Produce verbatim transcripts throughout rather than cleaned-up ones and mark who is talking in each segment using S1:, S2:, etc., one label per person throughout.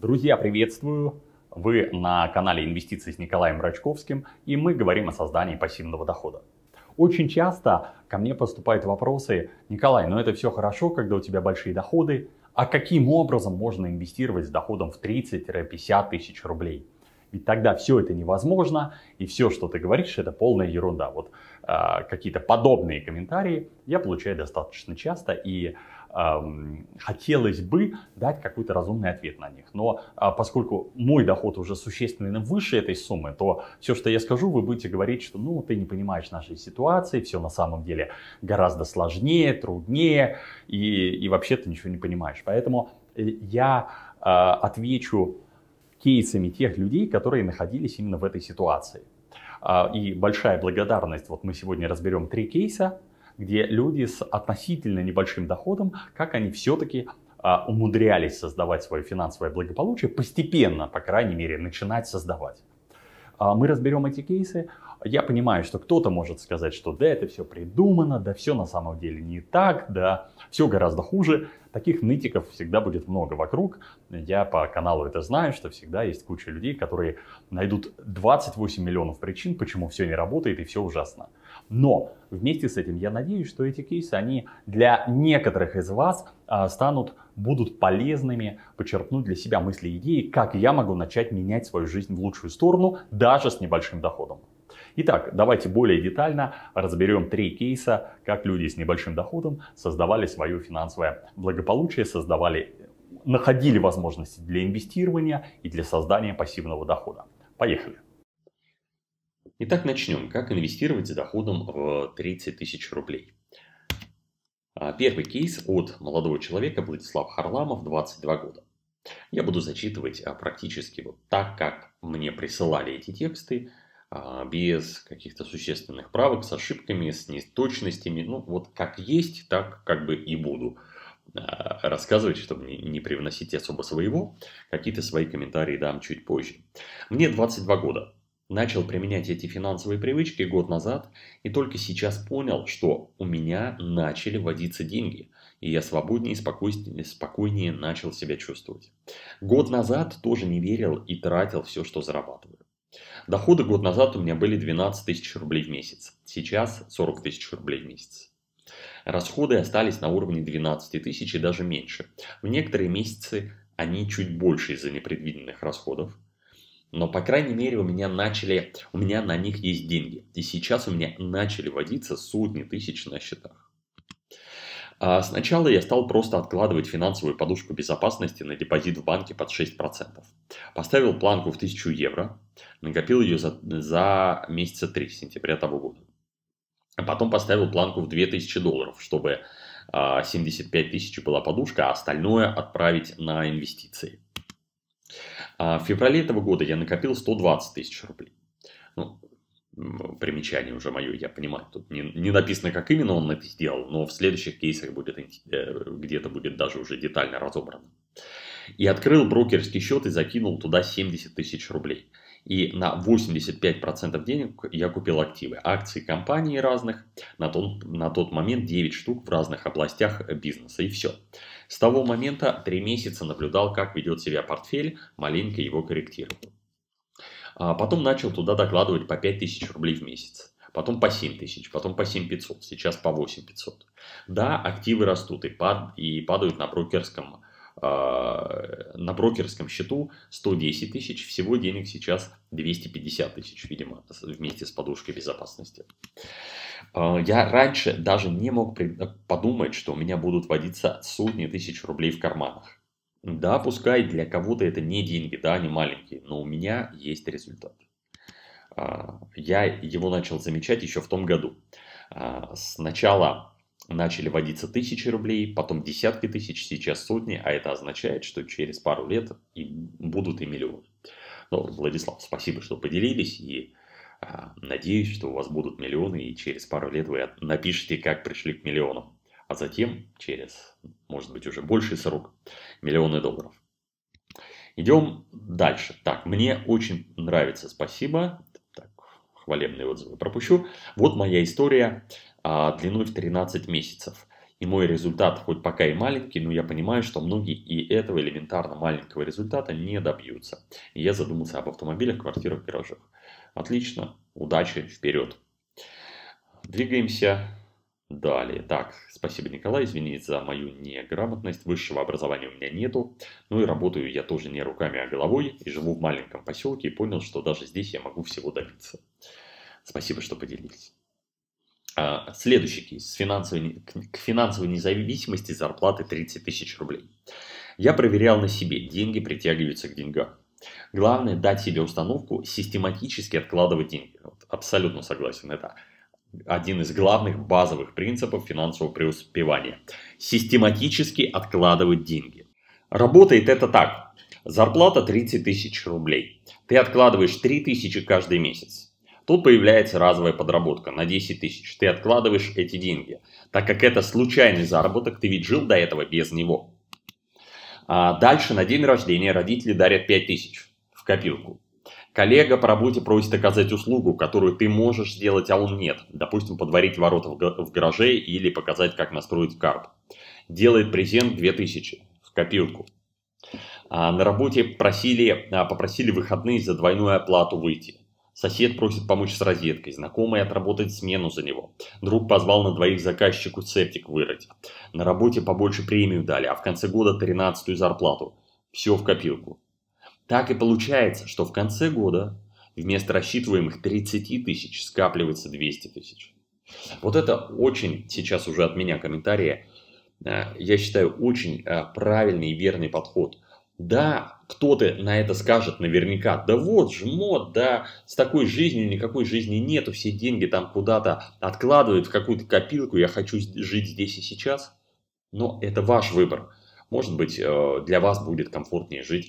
S1: Друзья, приветствую! Вы на канале «Инвестиции» с Николаем Рачковским, и мы говорим о создании пассивного дохода. Очень часто ко мне поступают вопросы: Николай, ну это все хорошо, когда у тебя большие доходы, а каким образом можно инвестировать с доходом в тридцать-пятьдесят тысяч рублей? Ведь тогда все это невозможно, и все, что ты говоришь, это полная ерунда. Вот э, какие-то подобные комментарии я получаю достаточно часто, и э, хотелось бы дать какой-то разумный ответ на них. Но э, поскольку мой доход уже существенно выше этой суммы, то все, что я скажу, вы будете говорить, что ну ты не понимаешь нашей ситуации, все на самом деле гораздо сложнее, труднее, и, и вообще ты ничего не понимаешь. Поэтому я э, отвечу кейсами тех людей, которые находились именно в этой ситуации. И большая благодарность, вот мы сегодня разберем три кейса, где люди с относительно небольшим доходом, как они все-таки умудрялись создавать свое финансовое благополучие, постепенно, по крайней мере, начинать создавать. Мы разберем эти кейсы. Я понимаю, что кто-то может сказать, что да, это все придумано, да, все на самом деле не так, да, все гораздо хуже. Таких нытиков всегда будет много вокруг. Я по каналу это знаю, что всегда есть куча людей, которые найдут двадцать восемь миллионов причин, почему все не работает и все ужасно. Но вместе с этим я надеюсь, что эти кейсы, они для некоторых из вас а, станут, будут полезными, почерпнуть для себя мысли и идеи, как я могу начать менять свою жизнь в лучшую сторону, даже с небольшим доходом. Итак, давайте более детально разберем три кейса, как люди с небольшим доходом создавали свое финансовое благополучие, создавали, находили возможности для инвестирования и для создания пассивного дохода. Поехали!
S2: Итак, начнем. Как инвестировать с доходом в тридцать тысяч рублей. Первый кейс от молодого человека Владислав Харламов, двадцать два года. Я буду зачитывать практически вот так, как мне присылали эти тексты, без каких-то существенных правок, с ошибками, с неточностями. Ну, вот как есть, так как бы и буду рассказывать, чтобы не привносить особо своего. Какие-то свои комментарии дам чуть позже. Мне двадцать два года. Начал применять эти финансовые привычки год назад. И только сейчас понял, что у меня начали водиться деньги. И я свободнее и спокойнее, спокойнее начал себя чувствовать. Год назад тоже не верил и тратил все, что зарабатываю. Доходы год назад у меня были двенадцать тысяч рублей в месяц. Сейчас сорок тысяч рублей в месяц. Расходы остались на уровне двенадцать тысяч и даже меньше. В некоторые месяцы они чуть больше из-за непредвиденных расходов. Но, по крайней мере, у меня, начали, у меня на них есть деньги. И сейчас у меня начали водиться сотни тысяч на счетах. А сначала я стал просто откладывать финансовую подушку безопасности на депозит в банке под шесть процентов. Поставил планку в тысячу евро, накопил ее за, за месяца три, с сентября того года. А потом поставил планку в две тысячи долларов, чтобы а, семьдесят пять тысяч была подушка, а остальное отправить на инвестиции. А в феврале этого года я накопил сто двадцать тысяч рублей. Ну, примечание уже мое, я понимаю, тут не, не написано, как именно он это сделал, но в следующих кейсах будет где-то будет даже уже детально разобрано. И открыл брокерский счет и закинул туда семьдесят тысяч рублей. И на восемьдесят пять процентов денег я купил активы, акции компаний разных, на тот, на тот момент девять штук в разных областях бизнеса, и все. С того момента три месяца наблюдал, как ведет себя портфель, маленько его корректировал. А потом начал туда докладывать по пять тысяч рублей в месяц, потом по семь тысяч, потом по семь тысяч пятьсот, сейчас по восемь тысяч пятьсот. Да, активы растут и, пад, и падают на брокерском, э, на брокерском счету сто десять тысяч, всего денег сейчас двести пятьдесят тысяч, видимо, вместе с подушкой безопасности. Э, я раньше даже не мог подумать, что у меня будут водиться сотни тысяч рублей в карманах. Да, пускай для кого-то это не деньги, да, не маленькие, но у меня есть результат. Я его начал замечать еще в том году. Сначала начали водиться тысячи рублей, потом десятки тысяч, сейчас сотни, а это означает, что через пару лет и будут и миллионы. Ну, Владислав, спасибо, что поделились, и надеюсь, что у вас будут миллионы, и через пару лет вы напишите, как пришли к миллионам. А затем, через, может быть, уже больший срок, миллионы долларов. Идем дальше. Так, мне очень нравится, спасибо. Так, хвалебные отзывы пропущу. Вот моя история а, длиной в тринадцать месяцев. И мой результат хоть пока и маленький, но я понимаю, что многие и этого элементарно маленького результата не добьются. И я задумался об автомобилях, квартирах, гаражах. Отлично, удачи, вперед. Двигаемся далее. Так, спасибо, Николай, извините за мою неграмотность. Высшего образования у меня нету. Ну и работаю я тоже не руками, а головой. И живу в маленьком поселке и понял, что даже здесь я могу всего добиться. Спасибо, что поделились. Следующий кейс. С финансовой, к финансовой независимости зарплаты тридцать тысяч рублей. Я проверял на себе. Деньги притягиваются к деньгам. Главное дать себе установку систематически откладывать деньги. Вот, абсолютно согласен. Это один из главных базовых принципов финансового преуспевания. Систематически откладывать деньги. Работает это так. Зарплата тридцать тысяч рублей. Ты откладываешь три тысячи каждый месяц. Тут появляется разовая подработка на десять тысяч. Ты откладываешь эти деньги. Так как это случайный заработок, ты ведь жил до этого без него. А дальше на день рождения родители дарят пять тысяч в копилку. Коллега по работе просит оказать услугу, которую ты можешь сделать, а он нет. Допустим, подварить ворота в гараже или показать, как настроить карп. Делает презент две тысячи в копилку. А на работе просили, попросили выходные за двойную оплату выйти. Сосед просит помочь с розеткой, знакомый отработать смену за него. Друг позвал на двоих заказчику септик вырыть. На работе побольше премию дали, а в конце года тринадцатую зарплату. Все в копилку. Так и получается, что в конце года вместо рассчитываемых тридцати тысяч скапливается двести тысяч. Вот это очень, сейчас уже от меня комментарии, я считаю, очень правильный и верный подход. Да, кто-то на это скажет наверняка, да вот жмот, да с такой жизнью никакой жизни нету, все деньги там куда-то откладывают в какую-то копилку, я хочу жить здесь и сейчас. Но это ваш выбор. Может быть, для вас будет комфортнее жить,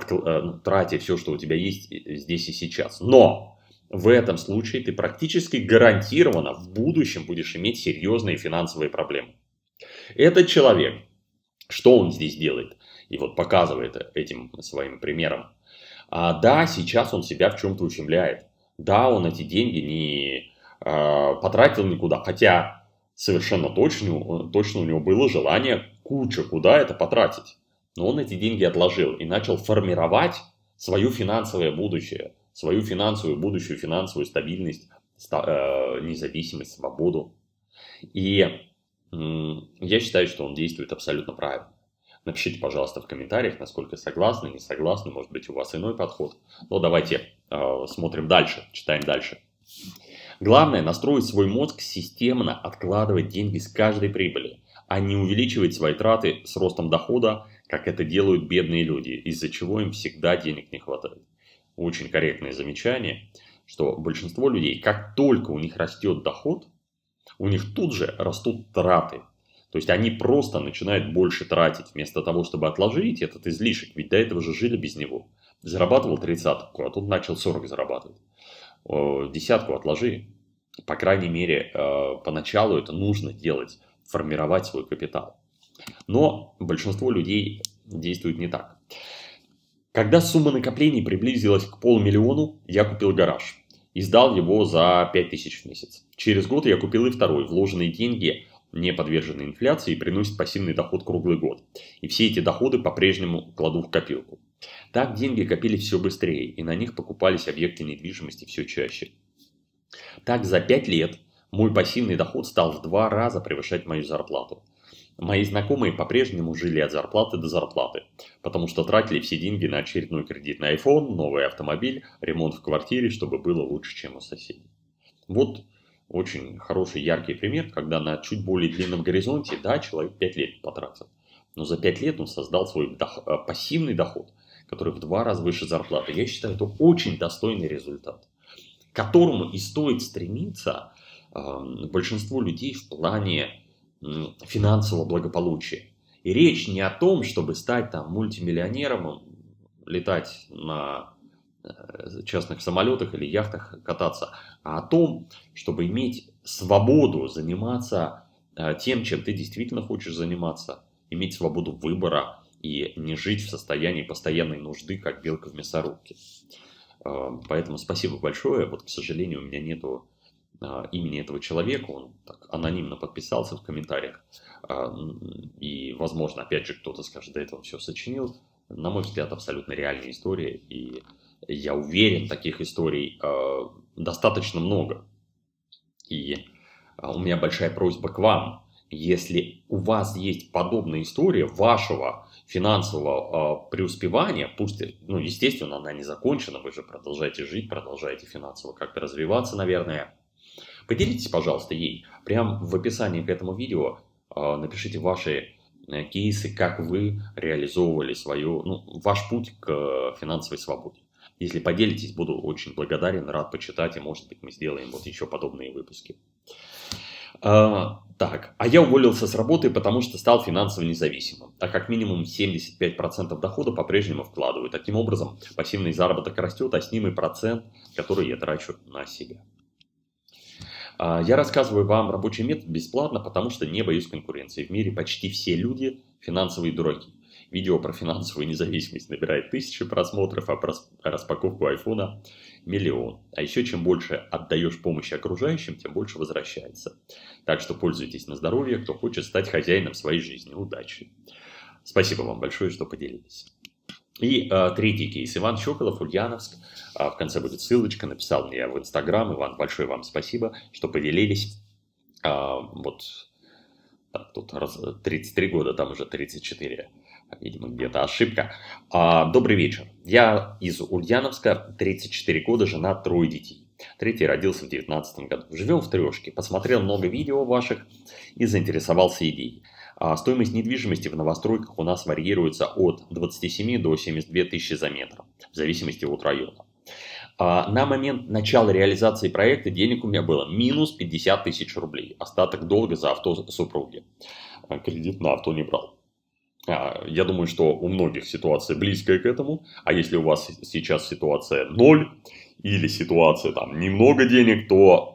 S2: тратя все, что у тебя есть здесь и сейчас. Но в этом случае ты практически гарантированно в будущем будешь иметь серьезные финансовые проблемы. Этот человек, что он здесь делает? И вот показывает этим своим примером. А, да, сейчас он себя в чем-то ущемляет. Да, он эти деньги не а, потратил никуда. Хотя совершенно точно, точно у него было желание куча куда это потратить. Но он эти деньги отложил и начал формировать свое финансовое будущее. Свою финансовую, будущую финансовую стабильность, ста, э, независимость, свободу. И э, я считаю, что он действует абсолютно правильно. Напишите, пожалуйста, в комментариях, насколько согласны, не согласны, может быть, у вас иной подход. Но давайте э, смотрим дальше, читаем дальше. Главное настроить свой мозг системно откладывать деньги с каждой прибыли, а не увеличивать свои траты с ростом дохода, как это делают бедные люди, из-за чего им всегда денег не хватает. Очень корректное замечание, что большинство людей, как только у них растет доход, у них тут же растут траты. То есть они просто начинают больше тратить, вместо того, чтобы отложить этот излишек. Ведь до этого же жили без него. Зарабатывал тридцатку, а тут начал сорок зарабатывать. Десятку отложи. По крайней мере, поначалу это нужно делать, формировать свой капитал. Но большинство людей действует не так. Когда сумма накоплений приблизилась к полмиллиону, я купил гараж. И сдал его за пять тысяч в месяц. Через год я купил и второй. Вложенные деньги не подвержены инфляции и приносят пассивный доход круглый год. И все эти доходы по-прежнему кладу в копилку. Так деньги копились все быстрее, и на них покупались объекты недвижимости все чаще. Так за пять лет мой пассивный доход стал в два раза превышать мою зарплату. Мои знакомые по-прежнему жили от зарплаты до зарплаты, потому что тратили все деньги на очередной кредит на айфон, новый автомобиль, ремонт в квартире, чтобы было лучше, чем у соседей. Вот очень хороший, яркий пример, когда на чуть более длинном горизонте, да, человек пять лет потратил. Но за пять лет он создал свой доход, пассивный доход, который в два раза выше зарплаты. Я считаю, это очень достойный результат, к которому и стоит стремиться э, большинство людей в плане э, финансового благополучия. И речь не о том, чтобы стать там мультимиллионером, летать на частных самолетах или яхтах кататься, а о том, чтобы иметь свободу заниматься тем, чем ты действительно хочешь заниматься, иметь свободу выбора и не жить в состоянии постоянной нужды, как белка в мясорубке. Поэтому спасибо большое. Вот, к сожалению, у меня нету имени этого человека, он так анонимно подписался в комментариях, и, возможно, опять же, кто-то скажет, да это он все сочинил. На мой взгляд, абсолютно реальная история, и я уверен, таких историй достаточно много. И у меня большая просьба к вам, если у вас есть подобная история вашего финансового преуспевания, пусть, ну, естественно, она не закончена, вы же продолжаете жить, продолжаете финансово как-то развиваться, наверное. Поделитесь, пожалуйста, ей. Прямо в описании к этому видео э, напишите ваши э, кейсы, как вы реализовывали свою, ну, ваш путь к э, финансовой свободе. Если поделитесь, буду очень благодарен, рад почитать, и, может быть, мы сделаем вот еще подобные выпуски. А, так, а я уволился с работы, потому что стал финансово независимым, а как минимум семьдесят пять процентов дохода по-прежнему вкладываю. Таким образом, пассивный заработок растет, а с ним и процент, который я трачу на себя. Я рассказываю вам рабочий метод бесплатно, потому что не боюсь конкуренции. В мире почти все люди финансовые дураки. Видео про финансовую независимость набирает тысячи просмотров, а про распаковку айфона миллион. А еще чем больше отдаешь помощи окружающим, тем больше возвращается. Так что пользуйтесь на здоровье, кто хочет стать хозяином своей жизни. Удачи! Спасибо вам большое, что поделились. И э, третий кейс. Иван Щеколов, Ульяновск. Э, в конце будет ссылочка. Написал мне в Инстаграм. Иван, большое вам спасибо, что поделились. Э, вот так, тут раз, тридцать три года, там уже тридцать четыре. Видимо, где-то ошибка. Э, добрый вечер. Я из Ульяновска, тридцать четыре года, женат, трое детей. Третий родился в девятнадцатом году. Живем в трешке. Посмотрел много видео ваших и заинтересовался идеей. Стоимость недвижимости в новостройках у нас варьируется от двадцати семи до семидесяти двух тысяч за метр, в зависимости от района. На момент начала реализации проекта денег у меня было минус пятьдесят тысяч рублей. Остаток долга за авто супруги. Кредит на авто не брал. Я думаю, что у многих ситуация близкая к этому. А если у вас сейчас ситуация ноль или ситуация там немного денег, то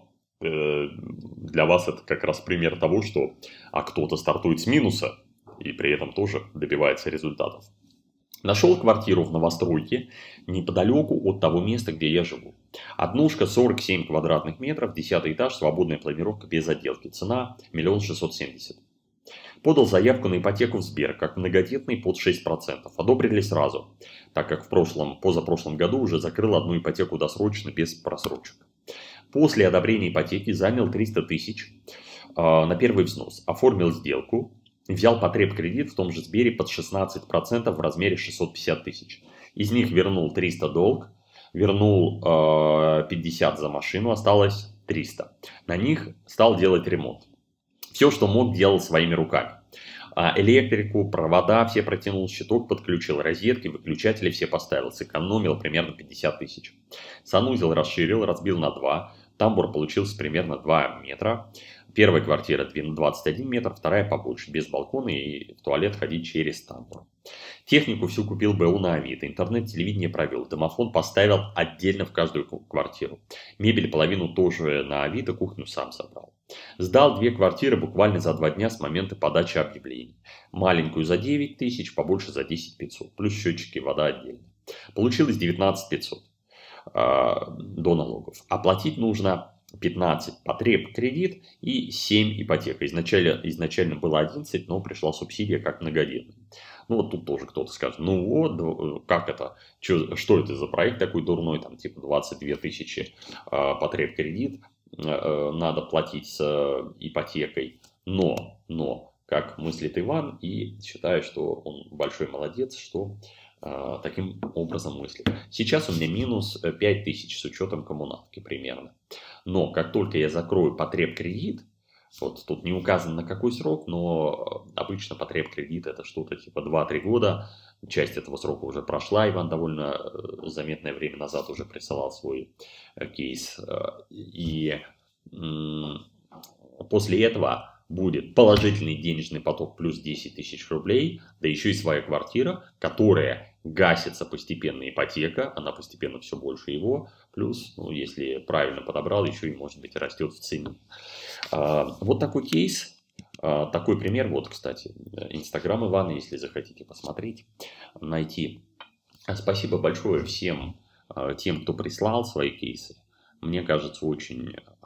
S2: для вас это как раз пример того, что а кто-то стартует с минуса и при этом тоже добивается результатов. Нашел квартиру в новостройке неподалеку от того места, где я живу. Однушка, сорок семь квадратных метров, десятый этаж, свободная планировка без отделки. Цена миллион шестьсот семьдесят. Подал заявку на ипотеку в Сбер, как многодетный, под шесть процентов. Одобрили сразу, так как в прошлом, позапрошлом году уже закрыл одну ипотеку досрочно без просрочек. После одобрения ипотеки занял триста тысяч э, на первый взнос, оформил сделку, взял потребкредит в том же Сбере под шестнадцать процентов в размере шестьсот пятьдесят тысяч. Из них вернул триста долг, вернул э, пятьдесят за машину, осталось триста. На них стал делать ремонт. Все, что мог, делал своими руками. Электрику, провода все протянул, щиток подключил, розетки, выключатели все поставил, сэкономил примерно пятьдесят тысяч. Санузел расширил, разбил на два, тамбур получился примерно два метра. Первая квартира двадцать один метр, вторая побольше, без балкона и в туалет ходить через тамбур. Технику всю купил БУ на Авито, интернет-телевидение провел, домофон поставил отдельно в каждую квартиру. Мебель половину тоже на Авито, кухню сам собрал. Сдал две квартиры буквально за два дня с момента подачи объявлений. Маленькую за девять тысяч, побольше за десять тысяч пятьсот, плюс счетчики, вода отдельно. Получилось девятнадцать тысяч пятьсот э, до налогов. Оплатить нужно пятнадцать потреб кредит и семь ипотека. Изначально, изначально было одиннадцать, но пришла субсидия как многодетный. Ну вот тут тоже кто-то скажет, ну вот, как это, что, что это за проект такой дурной, там типа двадцать две тысячи э, потреб кредит, э, надо платить с э, ипотекой. Но, но, как мыслит Иван, и считаю, что он большой молодец, что э, таким образом мыслит. Сейчас у меня минус пять тысяч с учетом коммуналки примерно. Но как только я закрою потреб кредит, вот тут не указано на какой срок, но обычно потреб кредит это что-то типа два-три года. Часть этого срока уже прошла. Иван довольно заметное время назад уже присылал свой кейс. И после этого будет положительный денежный поток плюс десять тысяч рублей, да еще и своя квартира, которая гасится постепенно ипотека, она постепенно все больше его, плюс, ну, если правильно подобрал, еще и, может быть, растет в цене. Вот такой кейс, такой пример, вот, кстати, Инстаграм Ивана, если захотите посмотреть, найти. Спасибо большое всем тем, кто прислал свои кейсы. Мне кажется, очень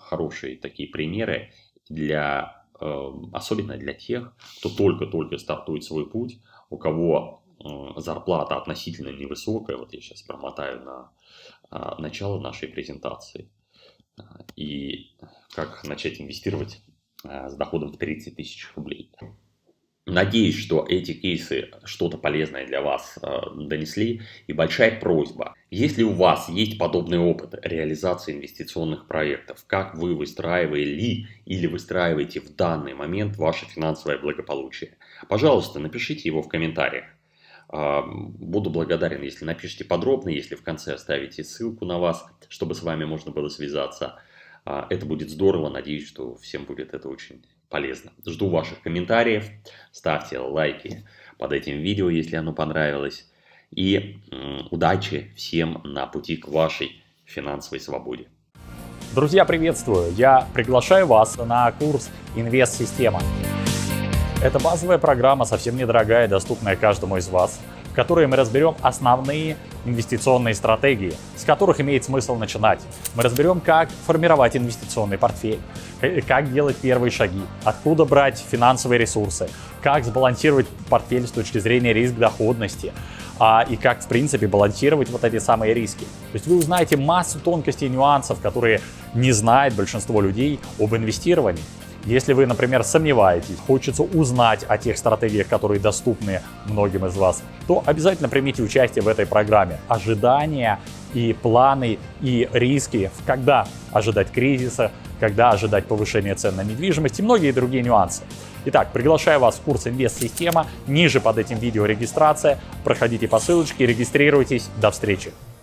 S2: хорошие такие примеры, для, э, особенно для тех, кто только-только стартует свой путь, у кого э, зарплата относительно невысокая. Вот я сейчас промотаю на э, начало нашей презентации. И как начать инвестировать э, с доходом в тридцать тысяч рублей. Надеюсь, что эти кейсы что-то полезное для вас э, донесли. И большая просьба, если у вас есть подобный опыт реализации инвестиционных проектов, как вы выстраивали или выстраиваете в данный момент ваше финансовое благополучие, пожалуйста, напишите его в комментариях. Э, буду благодарен, если напишите подробно, если в конце оставите ссылку на вас, чтобы с вами можно было связаться. Э, это будет здорово, надеюсь, что всем будет это очень полезно. Жду ваших комментариев, ставьте лайки под этим видео, если оно понравилось. И м, удачи всем на пути к вашей финансовой свободе.
S1: Друзья, приветствую! Я приглашаю вас на курс «Инвест-система». Это базовая программа, совсем недорогая, доступная каждому из вас, в которой мы разберем основные инвестиционные стратегии, с которых имеет смысл начинать. Мы разберем, как формировать инвестиционный портфель, как делать первые шаги, откуда брать финансовые ресурсы, как сбалансировать портфель с точки зрения риск-доходности, а, и как, в принципе, балансировать вот эти самые риски. То есть вы узнаете массу тонкостей и нюансов, которые не знает большинство людей об инвестировании. Если вы, например, сомневаетесь, хочется узнать о тех стратегиях, которые доступны многим из вас, то обязательно примите участие в этой программе. Ожидания и планы, и риски, когда ожидать кризиса, когда ожидать повышения цен на недвижимость и многие другие нюансы. Итак, приглашаю вас в курс «Инвест-система». Ниже под этим видео регистрация. Проходите по ссылочке, регистрируйтесь. До встречи!